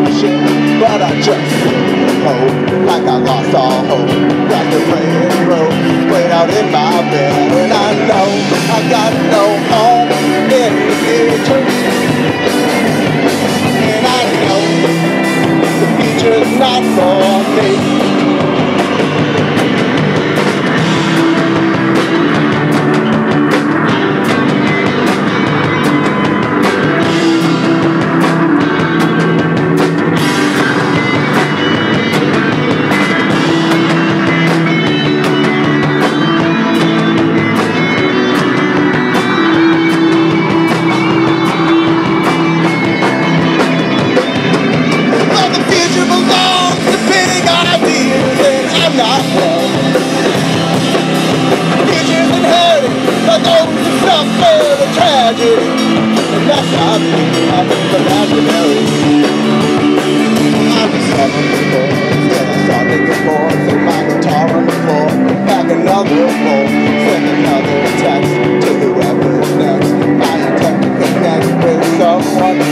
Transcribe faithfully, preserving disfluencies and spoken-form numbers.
ocean, but I just hope, like I lost all hope. Got the railroad played out in my bed, and I know I got no home in the future. And I know the future's not for me. And that's how I feel, I'm imaginary. I'm just seven before, then I started to get bored. Threw my guitar on the floor, back another bowl. Send another text to whoever's next. I intend to connect with someone